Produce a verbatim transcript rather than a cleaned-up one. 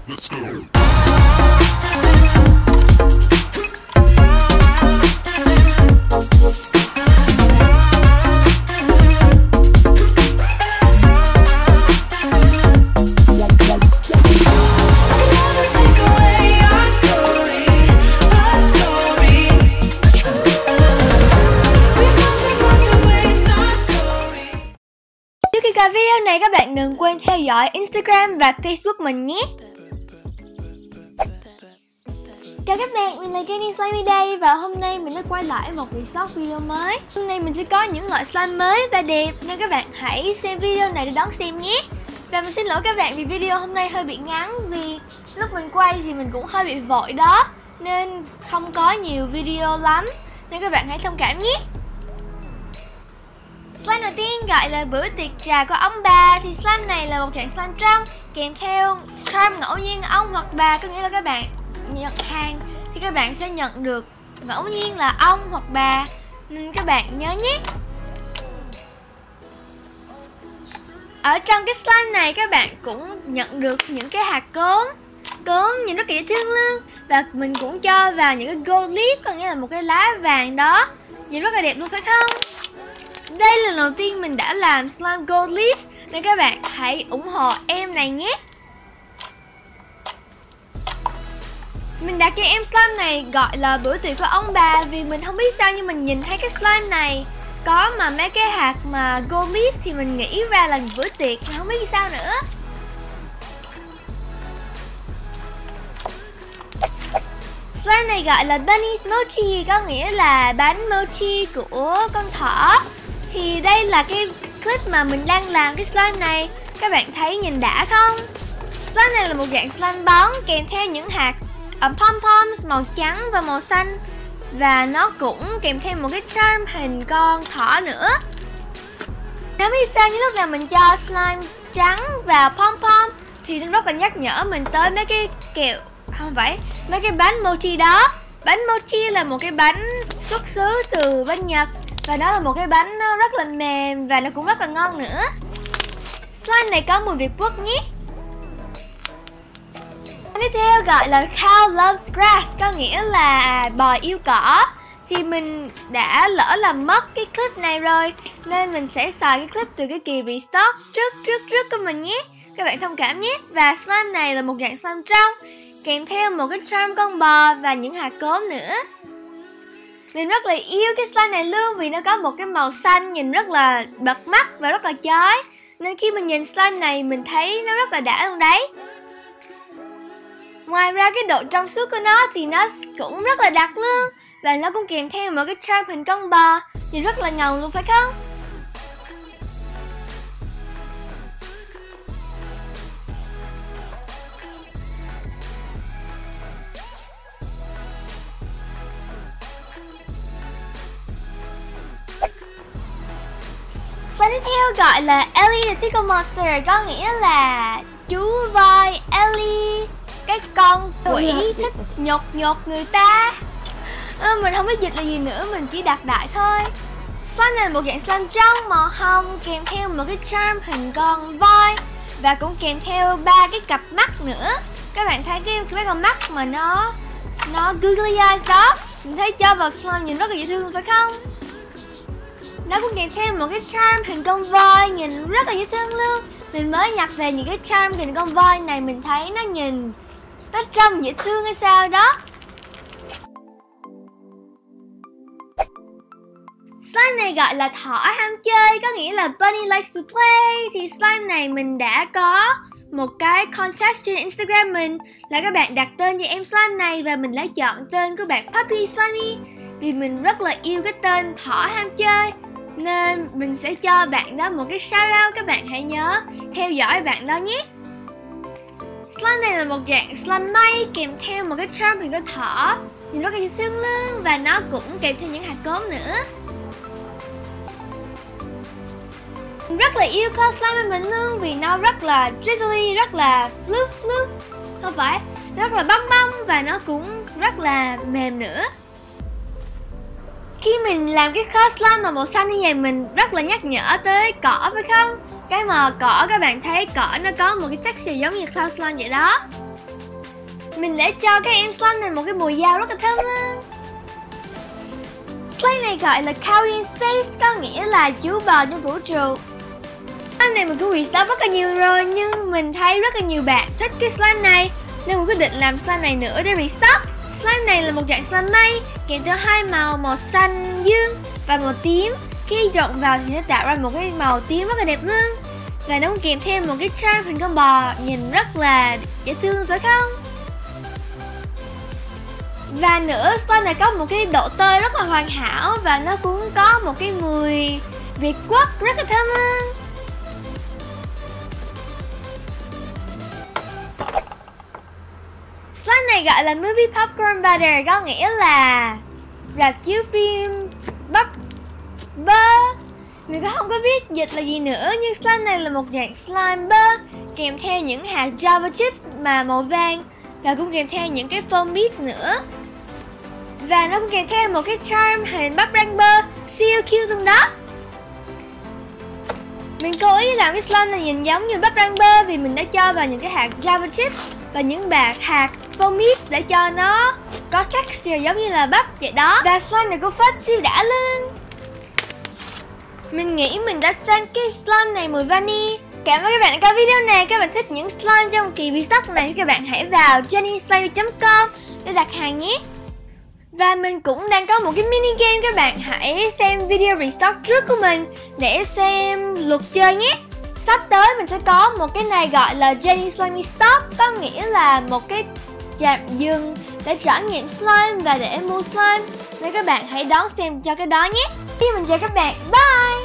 Let's go. Trước khi coi video này, các bạn đừng quên theo dõi Instagram và Facebook mình nhé. Chào các bạn, mình là Jenny Slimy đây và hôm nay mình đã quay lại một vlog video mới. Hôm nay mình sẽ có những loại slime mới và đẹp nên các bạn hãy xem video này để đón xem nhé. Và mình xin lỗi các bạn vì video hôm nay hơi bị ngắn vì lúc mình quay thì mình cũng hơi bị vội đó nên không có nhiều video lắm, nên các bạn hãy thông cảm nhé. Slime đầu tiên gọi là bữa tiệc trà của ông bà. Thì slime này là một dạng slime trong kèm theo charm ngẫu nhiên ông hoặc bà. Có nghĩa là các bạn nhận hàng thì các bạn sẽ nhận được ngẫu nhiên là ông hoặc bà, nên các bạn nhớ nhé. Ở trong cái slime này các bạn cũng nhận được những cái hạt cốm. Cốm nhìn rất là dễ thương luôn. Và mình cũng cho vào những cái gold leaf, có nghĩa là một cái lá vàng đó. Nhìn rất là đẹp luôn phải không? Đây là lần đầu tiên mình đã làm slime gold leaf nên các bạn hãy ủng hộ em này nhé. Mình đặt cho em slime này gọi là bữa tiệc của ông bà vì mình không biết sao nhưng mình nhìn thấy cái slime này có mà mấy cái hạt mà gold leaf thì mình nghĩ ra là bữa tiệc, mình không biết sao nữa. Slime này gọi là bunny's mochi, có nghĩa là bánh mochi của con thỏ. Thì đây là cái clip mà mình đang làm cái slime này. Các bạn thấy nhìn đã không? Slime này là một dạng slime bóng kèm theo những hạt pom-poms màu trắng và màu xanh. Và nó cũng kèm theo một cái charm hình con thỏ nữa. Nếu biết sao những lúc nào mình cho slime trắng và pom-pom thì nó rất là nhắc nhở mình tới mấy cái kẹo, không phải, mấy cái bánh mochi đó. Bánh mochi là một cái bánh xuất xứ từ bên Nhật. Và nó là một cái bánh nó rất là mềm và nó cũng rất là ngon nữa. Slime này có mùi Việt Quốc nhé. Tiếp theo gọi là Cow Loves Grass, có nghĩa là bò yêu cỏ. Thì mình đã lỡ làm mất cái clip này rồi nên mình sẽ xài cái clip từ cái kỳ restock trước trước trước của mình nhé. Các bạn thông cảm nhé. Và slime này là một dạng slime trong kèm theo một cái charm con bò và những hạt cốm nữa. Mình rất là yêu cái slime này luôn vì nó có một cái màu xanh nhìn rất là bật mắt và rất là chói. Nên khi mình nhìn slime này mình thấy nó rất là đã luôn đấy. Ngoài ra cái độ trong suốt của nó thì nó cũng rất là đặc luôn. Và nó cũng kèm theo một cái charm hình con bò, nhìn rất là ngầu luôn phải không? Slime tiếp theo gọi là Ellie the Tickle Monster, có nghĩa là chú voi Ellie, cái con quỷ thích nhột nhột người ta. à, Mình không biết dịch là gì nữa, mình chỉ đặt đại thôi. Slime này là một dạng slime trong màu hồng kèm theo một cái charm hình con voi và cũng kèm theo ba cái cặp mắt nữa. Các bạn thấy cái mấy con mắt mà nó nó googly eyes đó, mình thấy cho vào slime nhìn rất là dễ thương phải không? Nó cũng kèm theo một cái charm hình con voi nhìn rất là dễ thương luôn. Mình mới nhập về những cái charm hình con voi này, mình thấy nó nhìn nó trông dễ thương hay sao đó. Slime này gọi là thỏ ham chơi, có nghĩa là Bunny likes to play. Thì slime này mình đã có một cái contest trên Instagram mình là các bạn đặt tên cho em slime này và mình đã chọn tên của bạn Puppy Slimy vì mình rất là yêu cái tên thỏ ham chơi nên mình sẽ cho bạn đó một cái shout out. Các bạn hãy nhớ theo dõi bạn đó nhé. Slime này là một dạng slime mây kèm theo một cái charm hình con thỏ nhìn rất là dễ thương luôn và nó cũng kèm theo những hạt cốm nữa. Mình rất là yêu con slime của mình luôn vì nó rất là drizzly, rất là floof floof, không phải, rất là bong bong và nó cũng rất là mềm nữa. Khi mình làm cái cloud slime mà màu xanh như vậy mình rất là nhắc nhở tới cỏ phải không? Cái màu cỏ các bạn thấy cỏ nó có một cái texture giống như cloud slime vậy đó. Mình đã cho các em slime này một cái mùi dao rất là thơm luôn. Slime này gọi là Cow in Space, có nghĩa là chú bò trong vũ trụ. Slime này mình cũng restock rất là nhiều rồi, nhưng mình thấy rất là nhiều bạn thích cái slime này nên mình quyết định làm slime này nữa để restock. Slime này là một dạng slime mây kèm theo hai màu, màu xanh dương và màu tím. Khi trộn vào thì nó tạo ra một cái màu tím rất là đẹp luôn. Và nó cũng kèm thêm một cái charm hình con bò nhìn rất là dễ thương phải không? Và nữa, slime này có một cái độ tơi rất là hoàn hảo và nó cũng có một cái mùi Việt Quốc rất là thơm luôn. Slime này gọi là Movie Popcorn Butter, có nghĩa là rạp chiếu phim bắp bơ. Mình cũng không có biết dịch là gì nữa, nhưng slime này là một dạng slime bơ kèm theo những hạt Java chips mà màu vàng và cũng kèm theo những cái foam bits nữa. Và nó cũng kèm theo một cái charm hình bắp rang bơ siêu cute trong đó. Mình cố ý làm cái slime này nhìn giống như bắp rang bơ vì mình đã cho vào những cái hạt Java chips và những bạc hạt foam bits để cho nó có texture giống như là bắp vậy đó. Và slime này của Phết siêu đã luôn. Mình nghĩ mình đã sang cái slime này mùi vani. Cảm ơn các bạn đã coi video này. Các bạn thích những slime trong kỳ restock này thì các bạn hãy vào jenny slime chấm com để đặt hàng nhé. Và mình cũng đang có một cái mini game, các bạn hãy xem video restock trước của mình để xem luật chơi nhé. Sắp tới mình sẽ có một cái này gọi là Jenny Slimy Stop, có nghĩa là một cái trạm dừng để trải nghiệm slime và để mua slime. Nên các bạn hãy đón xem cho cái đó nhé. Mình chào các bạn, bye.